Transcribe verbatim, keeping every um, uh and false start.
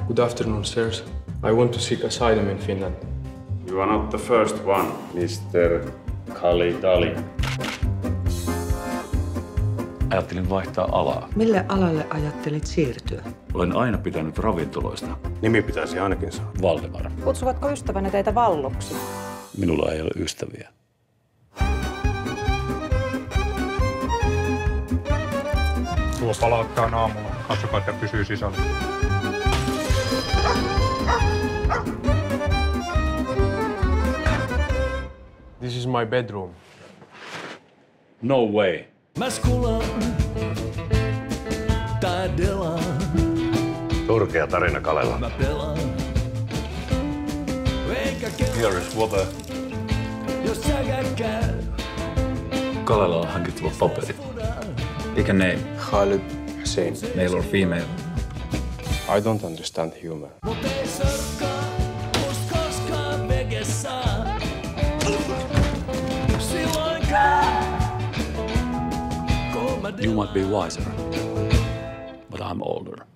Good afternoon, sirs. I want to seek asylum in Finland. You are not the first one, mister Khaled. Ajattelin vaihtaa alaa. Mille alalle ajattelit siirtyä? Olen aina pitänyt ravintoloista. Nimi pitäisi ainakin saada. Valdemar. Kutsuvatko ystävänne teitä valloksi? Minulla ei ole ystäviä. Tuo palauttaa aamulla. Katsokaa, että pysyy sisällä. This is my bedroom. No way. Turkea tarina Kalella. Here is water. Kalella on hankittava paperit. Pick a name. Khaled Hussein. Male or female? I don't understand humor. You might be wiser, but I'm older.